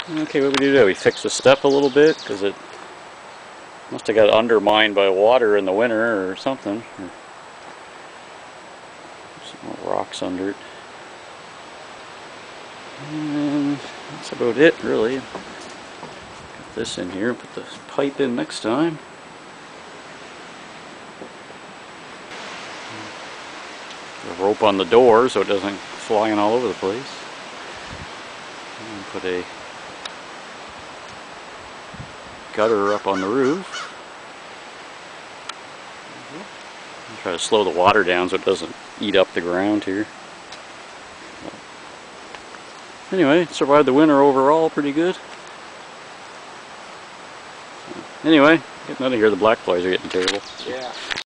Okay, what we do? We fix the step a little bit because it must have got undermined by water in the winter or something. Or some more rocks under it. And that's about it, really. Get this in here and put the pipe in next time. The rope on the door so it doesn't flying all over the place. And put a gutter up on the roof. Try to slow the water down so it doesn't eat up the ground here. Anyway, survived the winter overall pretty good. Anyway, getting out of here, the black flies are getting terrible. Yeah.